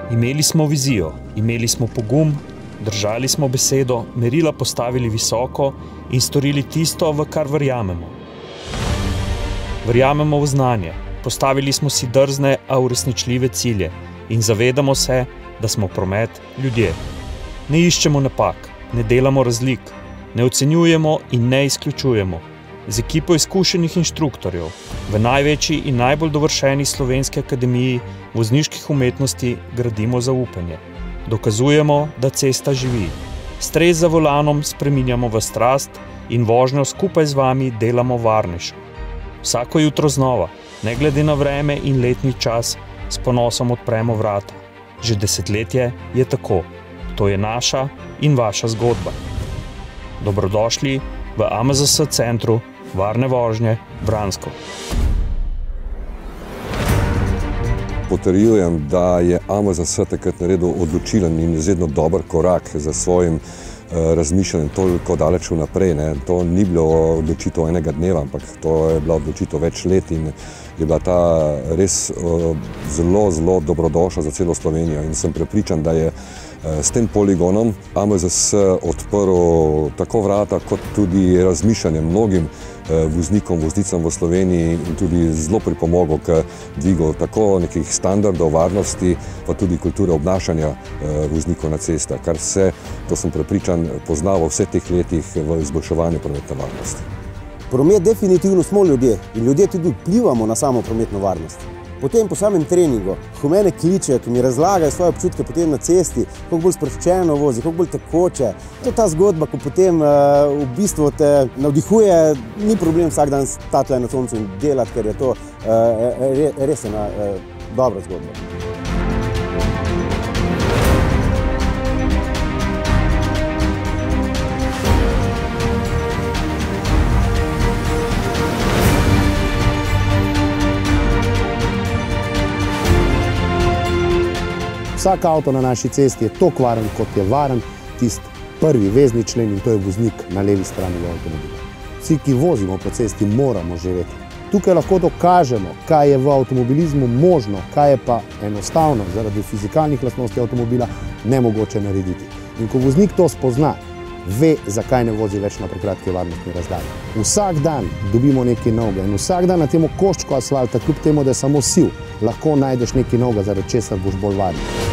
Imeli smo vizijo, imeli smo pogum, držali smo besedo, merila postavili visoko in storili tisto, v kar verjamemo. Verjamemo v znanje, postavili smo si drzne, a uresničljive cilje in zavedamo se, da smo promet ljudje. Ne iščemo napak, ne delamo razlik, ne ocenjujemo in ne izključujemo. Z ekipo izkušenih inštruktorjev v največji in najbolj dovršeni slovenski akademiji vozniških umetnosti gradimo zaupanje. Dokazujemo, da cesta živi. Stres za volanom spreminjamo v strast in vožnjo skupaj z vami delamo varnejšo. Vsako jutro znova, ne glede na vreme in letni čas, s ponosom odpremo vrata. Že desetletje je tako. To je naša in vaša zgodba. Dobrodošli v AMZS centru varne vožnje Vransko. Potrjujem, da je AMZS takrat naredil odločilen in izredno dober korak za svojim razmišljanjem toliko daleč vnaprej. To ni bilo odločitev enega dneva, ampak to je bila odločitev več let in je bila ta res zelo, zelo dobrodošla za celo Slovenijo. In sem prepričan, da je s tem poligonom AMZS odprl tako vrata, kot tudi razmišljanje mnogim voznikom, voznicam v Sloveniji in tudi zelo pripomogel k dvigu tako nekih standardov varnosti, pa tudi kulture obnašanja voznikov na cestah, kar se, to sem prepričan, pozna v vseh teh letih v izboljševanju prometne varnosti. Promet definitivno smo ljudje in ljudje tudi vplivamo na samo prometno varnost. Potem po samem treningu, ko mene kličejo, ki mi razlagajo svoje občutke potem na cesti, kako bolj sproščeno vozi, kako bolj tekoče. To je ta zgodba, ko potem v bistvu te navdihuje, ni problem vsak dan stati na soncu in delati, ker je to res ena dobra zgodba. Vsak avto na naši cesti je toliko varen, kot je varen tisti prvi vezni člen in to je voznik na levi strani avtomobila. Vsi, ki vozimo po cesti, moramo živeti. Tukaj lahko dokažemo, kaj je v avtomobilizmu možno, kaj je pa enostavno zaradi fizikalnih lastnosti avtomobila nemogoče narediti. In ko voznik to spozna, ve, zakaj ne vozi več na prekratke varnostne razdalje. Vsak dan dobimo nekaj novega in vsak dan na tem koščku asfalta, kljub temu, da je samo siv, lahko najdeš nekaj novega, zaradi česar boš bolj varen.